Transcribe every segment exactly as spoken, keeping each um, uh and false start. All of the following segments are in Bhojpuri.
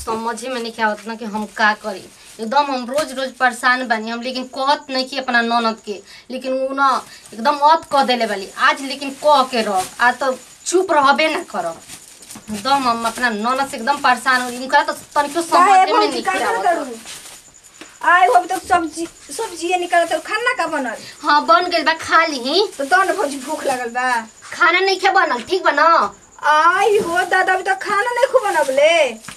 समझे में नहीं आवत ना कि हम का करी। एकदम हम रोज रोज परेशान बनी हम, लेकिन कहत नहीं कि अपना ननद के, लेकिन वो ना एकदम मत कह देले वाली आज, लेकिन कह के रह आज तो चुप रहबे ना करब। एकदम हम अपना ननद से एकदम परेशान हो इनका तो तनिको समझे में नहीं आवत। आए हो तो सब्जी सब्जी निकल तो खाना का बनल? हां बन गेल बा, खा ली। तो तो न भौजी भूख लगल बा। खाना नहीं खे बनल, ठीक बा ना? आई हो दादा अभी तो खाना नहीं खूब बनबले।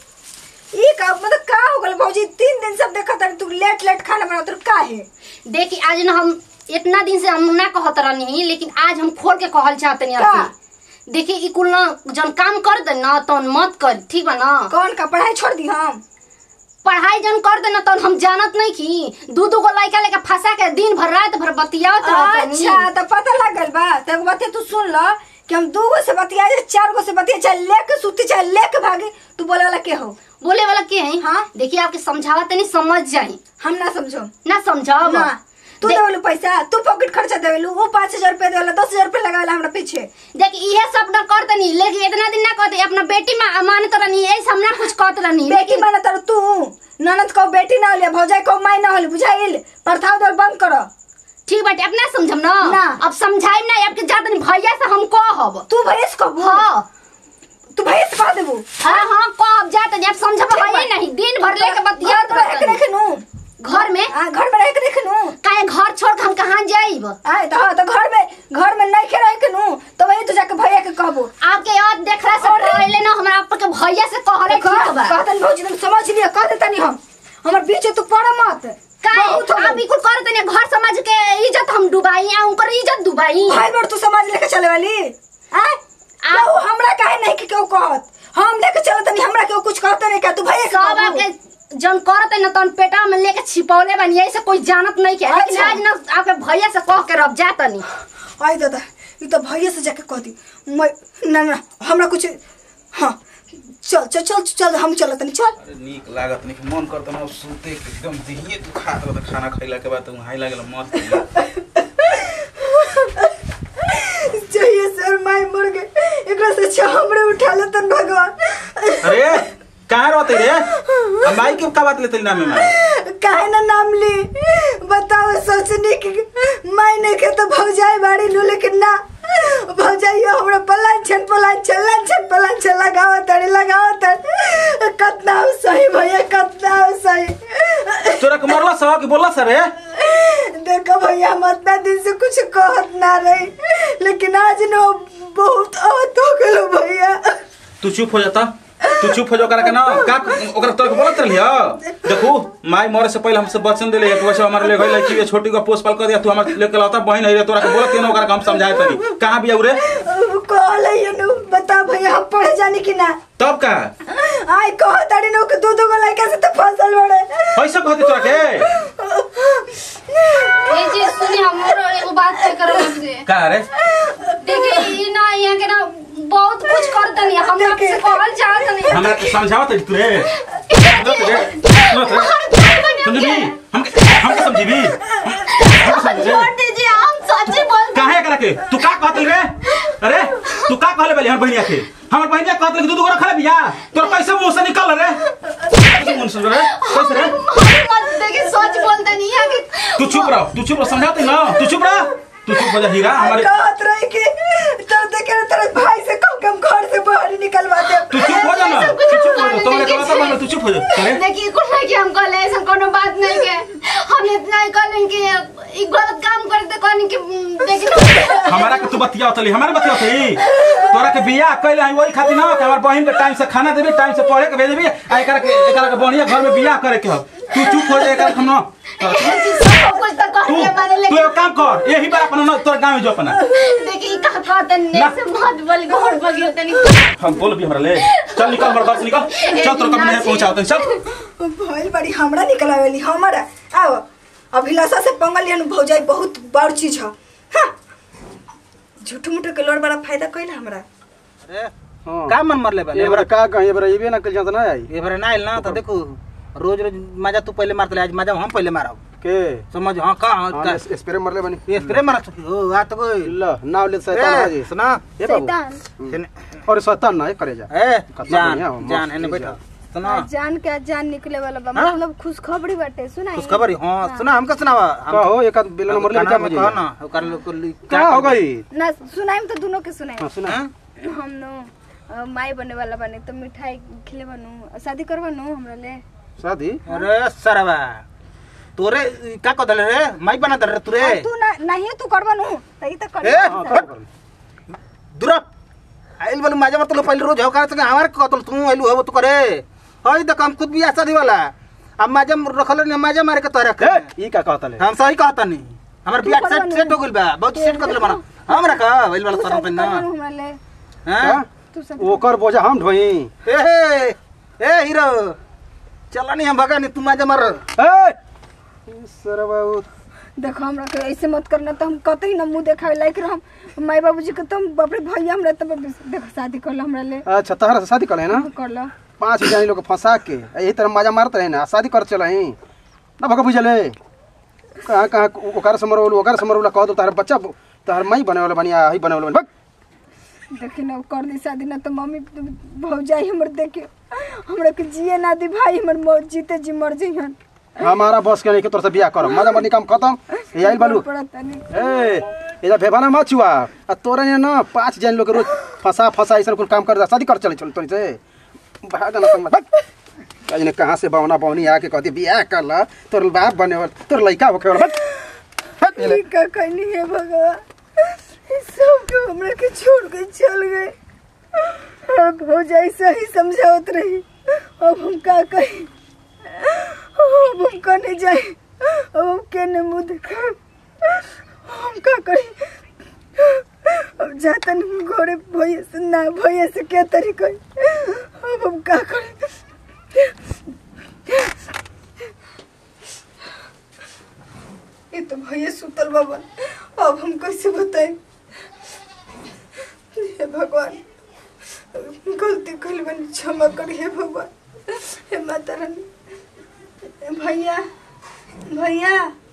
ई का मतलब का हो गल भौजी? तीन दिन सब देखत तू लेट लेट खाना बनात का है? देखी आज ना हम इतना दिन से हम ना कहत रहनी, लेकिन आज हम खोल के कहल चाहतनी आपसे। देखी ई कुल ना जन काम कर दे ना तो मत कर, ठीक बा ना? कौन का पढ़ाई छोड़ दी? हम पढ़ाई जन कर देना तो हम जानत नहीं की दू दू गो लड़का लेके फंसा के दिन भर रात भर बतियावत रहतनी। अच्छा तो पता लगल बा। तब बात तू सुन ल कि हम दू गो से बतिया चार गो से बतिया चाहे लेके सुती चाहे लेके भागे, तू बोले वाला के हो? बोले वाला के है? हाँ देखिए आपके समझावत नहीं समझ जाई। हम ना समझो ना समझाओ ना। तू देवेलू पैसा, तू पॉकेट खर्चा देवेलू, वो पाँच हजार रुपया देवेला, दस हजार रुपया लगावेला हमरा पीछे। देखी ये सब ना करते नहीं, लेकिन इतना दिन ना करते अपना बेटी में मानत रहनी, ऐसा हम ना कुछ करते रहनी। बेटी मानत रह तू, ननद को बेटी ना होले, भौजाई को माई ना होले, बुझाइल? प्रथाव दर बंद करो। ठीक बाटे अपना समझम ना, ना। अब समझाइम ना आपके जात नहीं भैया से हम कहब। तू भैया से कहब? हां तू भैया से कह देबू? हां हां कहब जात जब समझब भैया नहीं दिन भर लेके बतियात रहत देखनु घर में। हां घर में रह के देखनु काहे घर छोड़ के हम कहां जाइब? आए तो हां तो घर में घर में नहीं के रह के नु तो वही तो जाके भैया के कहबू। आपके याद देखला से पहले ना हमरा आपके भैया से कहले ठीक बा। कहतन भौजी तुम समझ लिया, कह देता नहीं हम हमर बीच तू पड़ मत। काहे आप बिल्कुल करत नहीं, घर समझ के इज्जत हम डुबाई आ उनकर इज्जत डुबाई। भाई बड़ तू समाज लेके चले वाली आए आप हमरा काहे नहीं कि क्यों कहत? हम लेके चलत नहीं, हमरा क्यों कुछ कहत नहीं का? तू भैया सब आपके जन करत है ना तन पेटा में लेके छिपौले बनी, ऐसे कोई जानत नहीं के। लेकिन आज ना आपके भैया से कह के रब जात नहीं। आई दादा ई तो भैया से जाके कह दी मैं ना ना हमरा कुछ। हां चल चल चल चल हम चलत नहीं। चल अरे नीक लागत नहीं, मन करत ना सुते के एकदम दिहिए तू खा तो खाना खइला के बाद तू हाई लागल मस्त। चाहिए सर माय मर गए एकरा से अच्छा हमरे उठा लेतन भगवान। अरे कहां रहते रे? माई के का बात लेते नाम में माई काहे ना नाम ली? बताओ सोचनी कि माई नहीं के तो भौजाई बाड़ी नु, लेकिन ना भौजाई हमरा पलान छन पलान चलन छन पलान चल लगाव तड़े लगाव तड़ कतना सही भैया कतना सही। तोरा के मरला सवा के बोलला सर रे? देखो भैया हम इतना दिन से कुछ कहत ना रही, लेकिन आज न बहुत आहत हो गेलो भैया। तू चुप हो जाता, तू चुप हो जा करा के ना का ओकरा तोरा के बोलत रहिया। देखू माई मरे से पहले हमसे वचन देले एक वर्ष हमारे ले गई लड़की छोटी को पोस पाल कर दिया, तू हमर लेके लाता बहन है रे, तोरा के बोलत न ओकरा के हम समझाए तनी। कहां बिया रे? कहले ये नु बता भैया हम पढ़े जानी कि ना? तब का आई कह ताड़ी नु के दो दो गो लड़का से तो फसल बड़े पैसा कहती तोरा के? ए जी सुनी हमरो एगो बात से करब आपसे। का रे? देखिए ई ना यहाँ के ना बहुत कुछ करत नहीं, हम आपसे कहल चाहत नहीं। हमरा समझावत तू रे? समझी हम हम समझी भी छोड़ दीजिए हम सच्ची बोल। काहे करा के तू का कहत रे? अरे तू का कहले बली हमर बहनिया के? हमर बहनिया कहत ले दूध गोरा खा बिया, तोर कैसे मुंह से निकल रे? कैसे मुंह से रे? कैसे रे? मत देखिए सच बोलते नहीं है कि तू चुप रह, तू चुप रह, समझाते ना, तू चुप रह, तू चुप हो जा हीरा। हमारे कहत रही कि तर देखे तेरे भाई से कम कम घर से बाहर निकलवा दे। तू चुप हो जा ना, तू चुप हो जा, तुम्हारे कहता मानो तू चुप हो जा। देखिए कुछ नहीं कि हम कहले ऐसा कोनो बात नहीं के, हम इतना ही कहले कि ई गलत काम करते कहनी कि देखिए हमारा के तू बतिया होतली, हमारे बतिया होतली। तोरा के बियाह कइले हई ओई खातिर ना कि हमर बहिन के टाइम से खाना देबी, टाइम से पढ़े के भेजबी, आ एकरा के एकरा के बढ़िया घर में बियाह करे के हो। तू चुप हो जा, एकरा हम ना सब कुछ तो कहले माने ले। तू एक काम कर, यही बार अपन तोर गांव में जो अपना देखिए का कहत नहीं से मत बोल घर बगिल तनी। हम बोल भी हमरा ले चल निकल, हमर घर से निकल, चल तोर कब नहीं पहुंचाओ चल। भइल बड़ी हमरा निकलावेली हमरा। आओ अभिलाषा से पंगलियन भौजाई बहुत बड़ चीज है। हां झूठ मूठ के लोर बड़ा फायदा कइला हमरा। अरे हां का मन मरले बा एबरा का कहि एबरा इबे ना कल जात ना आई एबरा ना आइल ना। तो देखो रोज रोज मजा तू पहले मारतले, आज मजा हम पहले मारब के समझ। हां का हां स्प्रे मरले बनी स्प्रे मार चुकी हो आ तो कोई ल नाव ले शैतान हाजी सुना ए बाबू शैतान और शैतान ना करे जा ए जान जान एने बैठो सुना आज जान के आज जान निकले वाला बा हाँ? मतलब खुशखबरी बाटे सुना कुछ खबर हां सुना हमका सुनावा का हो एक आध बेलन मरले क्या बजे कहा ना ओकर लोग क्या हो गई ना सुनाई तो दोनों के सुनाई हां सुना हम नो माई बने वाला बने तो मिठाई खिले बनू शादी करवानू हमरा ले शादी अरे सरवा तोरे का कदल रे माई बना दल रे तोरे और तू ना नहीं तू करवानू तई तो कर ए दुरा आइल वाला माजा मतलब पहले रोज हो करे हमार कतल तू आइलू हो तू करे हई देख हम खुद भी शादी वाला अब माजा रखल ने माजा मारे के तोरा ए ई का कहता ले हम सही कहता नहीं हमर बियाह सेट सेट हो गेल बा बहुत सेट कर देले बना हमरा का आइल वाला सर पे ना हमरा ले हां तू सब ओकर बोझा हम ढोई ए हे ए हीरो चला नहीं हम भगा नहीं तू माजा मार ए सरवा देखो हमरा के ऐसे मत करना तो हम कतई न मुंह देखावे लायक रहम माई बाबूजी के तुम बाप रे भैया हमरा तब देखो शादी कर लो हमरा ले अच्छा तहरा से शादी कर ना कर लो पांच जानी लोग फंसा के यही तरह मजा मारते रहे ना शादी कर चल ही ना भगा बुझले कहाँ कहाँ ओकर समरवल ओकर समरवल कह दो तार बच्चा तार माई बने वाला बनिया ही बने वाला बन भग देखी ना कर दी शादी ना तो मम्मी भौजाई हमर देखे हमरा के जिए ना दी भाई हमर मौत जीते जी मर जइहन हमारा बस के नहीं के तोर से बियाह करम मजा मनी काम खत्म ये आइल बालू पड़ता नहीं ए एजा भेबाना मत छुआ आ तोरा ने ना पांच जन लोग रोज फंसा फंसा ऐसा कुल काम कर शादी कर चले चल तोरी से भाग ना संग मत आज ने कहां से बावना बावनी आके कहती बियाह कर ला तोर बाप बने वाला तोर लइका होखे वाला हट ये का कहनी है भगवान ये सब के हमरा के छोड़ के चल गए अब भौजाई सही समझावत रही अब हम का कही अब हम कने जाए अब हम केने मुंह देखा हम का करी अब जातन घोड़े भैया से ना भैया से क्या तरीका अब हम का करी ये तो भैया सुतल बाबा अब हम कैसे बताएं हे भगवान गलती कल बनी क्षमा कर हे भगवान हे माता रानी भैया भैया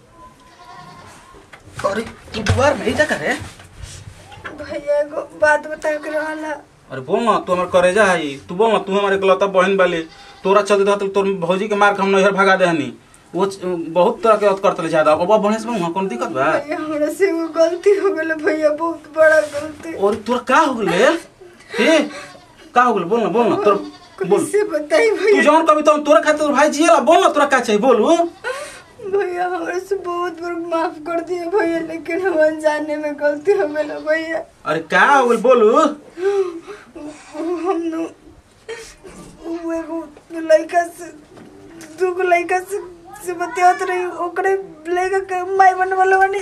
अरे तू दुआर नहीं जा करे भैया एगो बात बता के रहला अरे बोल ना तू हमारे करेजा है तू बोल ना तू हमारे इकलौता बहन वाली तोरा चलते रहते तोर भौजी के मार के हम नैहर भगा दे हनी वो बहुत तरह के करते ज्यादा अब बढ़े से वहां कौन दिक्कत बा भैया हमरा से एगो गलती हो गेल भैया बहुत बड़ा गलती और तोरा का हो गेले हे का हो गेले बोल ना बोल ना तोर बोल कैसे बताई तू भैया जौन कभी तो तोरा खातिर भाई जिएला बोल ना तोरा का चाहिए बोलू भैया हमरा से बहुत बड़ा माफ कर दिए भैया लेकिन हम अनजाने में गलती हो गेल भैया अरे का हो गेल बोलू हम नु वो एगो लड़का से दूगो लड़का से से बतियात रही ओकरे लड़का के माई बनने वाला बनी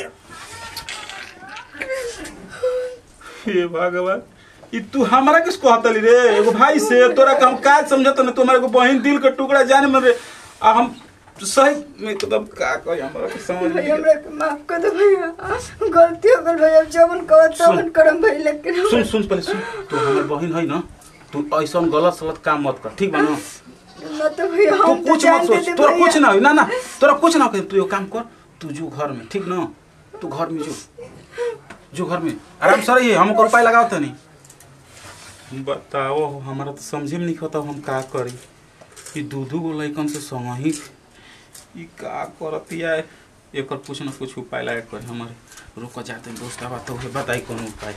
हे भगवान ई तू हमरा किस कहतली रे एगो भाई से तोरा का हम का समझत न तुम्हारे को बहन दिल का टुकड़ा जाने में रे आ हम सही में एकदम का कह हमरा के समझ नहीं हमरा के माफ कर दो भैया गलती हो गई भैया जवन कहत तवन करम भई लेकिन हम- सुन सुन पहले सुन तू हमर बहन है ना तू ऐसा गलत सलत काम मत कर ठीक बा ना न तो भैया तू हम तो कुछ मत जानते सोच थे तोरा भैया। कुछ ना हो ना ना तोरा कुछ ना हो तू यो काम कर तू जो घर में ठीक ना तू घर में जो जो घर में आराम से रहिए हम को उपाय लगाओ तनी बताओ हमारा तो समझे में नहीं होता हम का करी ई दूधू गो लइकन से संग ही ई का करतिया एकर कुछ ना कुछ उपाय लगा कर हमारे रुक जाते हैं दोस्त बात तो बताई कौन उपाय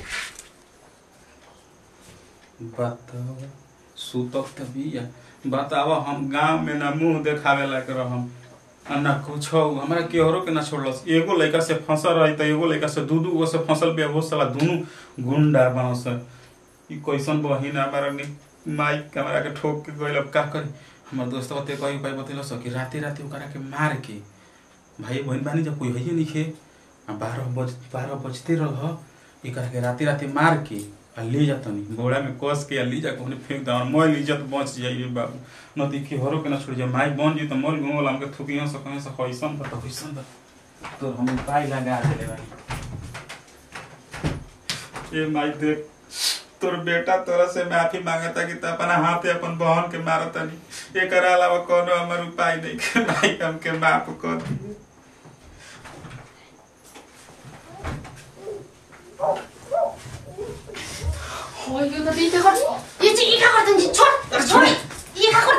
बताओ सुतक तभी है बताओ हम गांव में ना मुंह देखावे लायक रहम आ ना कुछ हमरा केहरो के ना छोड़लस एगो लड़का से फंसल रही त एगो लड़का से दू दू गो से फंसल बे वो साला दोनों गुंडा बनस ई कैसन बहिन हमारा ने माई कैमरा के ठोक के गइल अब का करी हमर दोस्त बते कही उपाय बतेलो स कि राती राती ओकरा के मार के भाई बहन बानी जब कोई हइए नहीं खे आ बारह बज बारह बजते रह एकरा के राती राती मार के आ ले जातनी बोड़ा में कस के आ ले जा कोने फेंक दा मोल इज्जत बच जाइए बाबू न देखी हरो के ना छोड़ जा माई बन जी त मोल गोल हमके थुकिया से कहीं से कैसन बता कैसन बता तो हम उपाय लगा देले भाई ए माई देख तोर बेटा तोरा से माफी मांगता कि त अपना हाथे अपन बहन के मारता नहीं एकर अलावा कोनो हमर उपाय नहीं के भाई हमके माफ कर दी हो यो त दिते कर ये चाहिँ इका गर्दैन छोड छोड ये का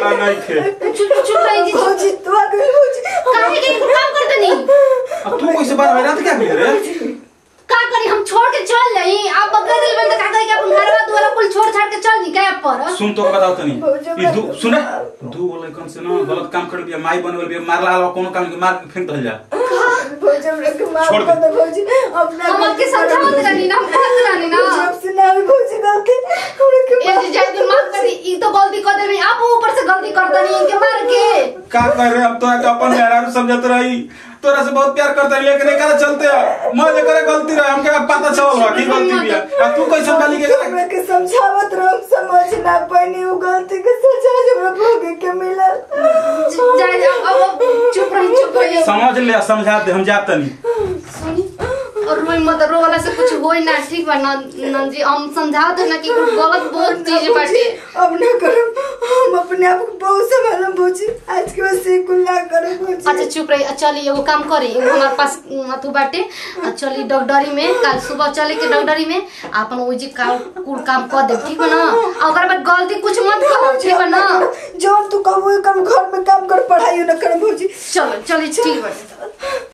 का नहीं थे चुप चुप रही जी भौजी तू आ गई भौजी काहे के काम कर देनी अब तू कैसे बार रात क्या कर रे का करी हम छोड़ के चल जाई आप बगल दिल बंद का कहे कि अपन घरवा दुआरा कुल छोड़ छाड़ के चल नी काय पर सुन तो बताओ तनी ई दू सुन दू बोले कौन से ना गलत काम कर बिया माई बनवल बिया मारला वाला कोनो काम के मार के फेंक दल जा भौजी हमरा के माफ छोड़ कर दे भौजी अपना हम आपके समझावत रहनी ना हम कहत रहनी ना जब से ना भौजी गलती हमरा के ए जी जाय माफ कर दी ई तो गलती कर देनी आप ऊपर से गलती कर देनी इनके मार के का कर रहे अब तो अपन मेहरारू समझत रही तोरा से बहुत प्यार करता है लेकिन एकरा चलते मैं जे करे गलती रहे हमके अब पता चल रहा की गलती बिया अब तू कैसे माली के हमरा के समझावत रहो समझ ना पानी वो गलती के सजा हमरा भोगे के मिला जाय अब चुप रही चुप रही समझ ले समझा दे हम जात नहीं सुनी और रोई मत रो वाला से कुछ होई ना ठीक बा ना नंद जी हम समझा दे ना कि कुछ गलत बहुत चीज बाटे अब ना करम हम अपने आप को बहुत संभालम भौजी आज के बाद से कुल ना करम भौजी अच्छा चुप रही चली एगो काम करी एगो हमारे पास अथु बाटे चली डॉक्टरी में कल सुबह चले के डॉक्टरी में अपन ओजी का कुल काम कर दे ठीक बा ना अगर बाद गलती कुछ मत करो ठीक बा ना जो तू कहबो कर घर में काम कर पढ़ाई ना कर भौजी चलो चली ठीक बा